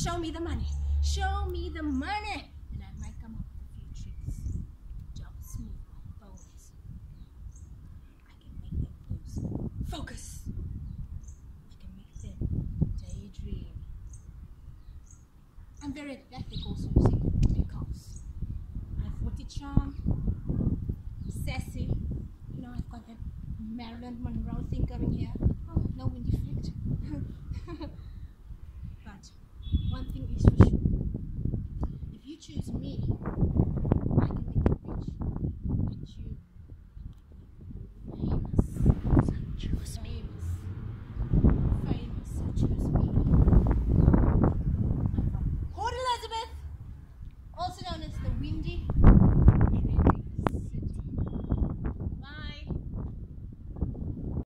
show me the money. Show me the money. And I might come up with a few tricks. Jump smooth like bones. I can make them lose focus. I can make them daydream. I'm very athletic also, you see, because I have witty charm, sassy. You know, I've got that Marilyn Monroe thing going here. Oh, no wind effect. But one thing is for sure. If you choose me, I can make you rich. And you famous. So choose me. Famous. So choose me.